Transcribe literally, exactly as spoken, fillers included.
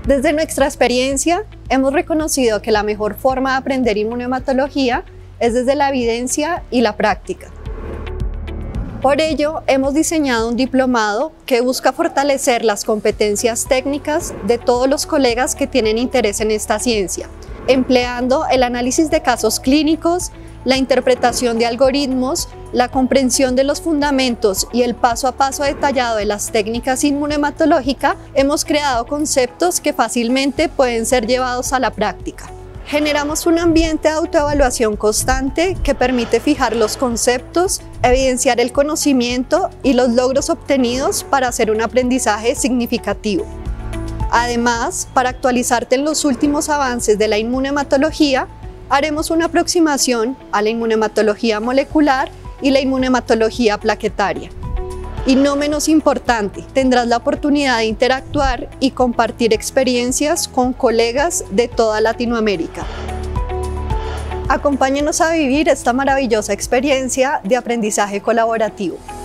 Desde nuestra experiencia, hemos reconocido que la mejor forma de aprender inmunohematología es desde la evidencia y la práctica. Por ello, hemos diseñado un diplomado que busca fortalecer las competencias técnicas de todos los colegas que tienen interés en esta ciencia, empleando el análisis de casos clínicos, la interpretación de algoritmos, la comprensión de los fundamentos y el paso a paso detallado de las técnicas inmunohematológicas. Hemos creado conceptos que fácilmente pueden ser llevados a la práctica. Generamos un ambiente de autoevaluación constante que permite fijar los conceptos, evidenciar el conocimiento y los logros obtenidos para hacer un aprendizaje significativo. Además, para actualizarte en los últimos avances de la inmunohematología, haremos una aproximación a la inmunohematología molecular y la inmunohematología plaquetaria. Y no menos importante, tendrás la oportunidad de interactuar y compartir experiencias con colegas de toda Latinoamérica. Acompáñenos a vivir esta maravillosa experiencia de aprendizaje colaborativo.